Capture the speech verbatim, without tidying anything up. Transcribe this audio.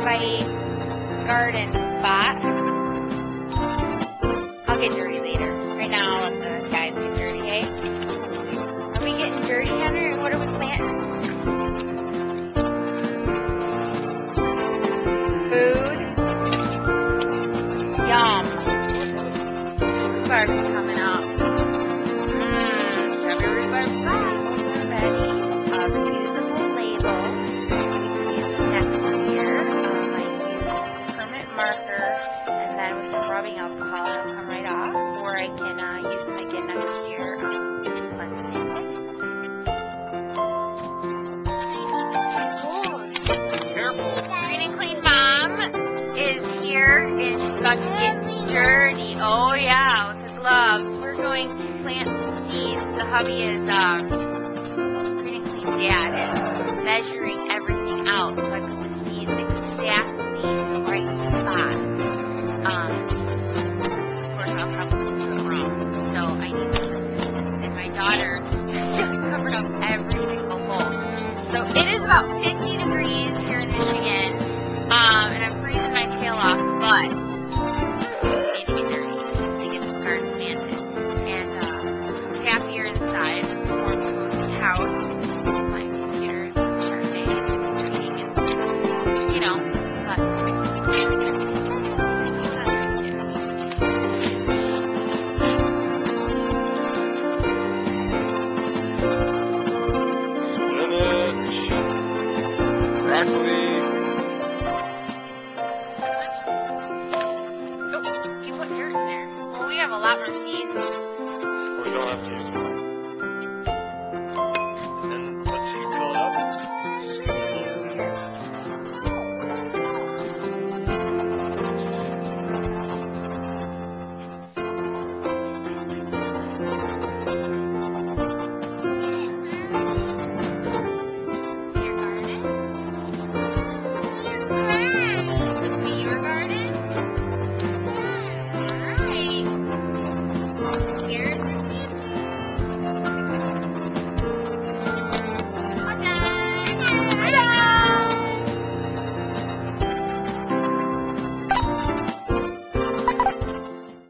my garden spot. I'll get dirty later. Right now, I'll let the guys get dirty, hey? Are we getting dirty, Hunter? And what are we planting? Food. Yum. Rhubarb's coming up. Mmm, strawberry rhubarb apples are ready. Uh, reusable label. Use next year. Um, I use permanent marker, and then with some rubbing alcohol, it'll come right off. Or I can uh, use them again next year. Um, like the same things. Careful. Green and Clean Mom is here, and she's about to get dirty. Oh yeah, with the gloves. We're going to plant some seeds. The hubby is, um, Green and Clean Dad is measuring everything out, so I put the seeds exactly in the right spot. Um, of course I'll probably do it wrong, so I need to listen. And my daughter has covered up every single hole. So it is about fifty degrees here in Michigan, um, and I'm freezing my tail off, but I need to get dirty to get this garden planted. And uh, it's happier inside, more cozy house, playing computers, Chardonnay, drinking, and you know, but Broccoli. oh, you put dirt in there. Well, we have a lot more seeds. Oh, we don't have to use it.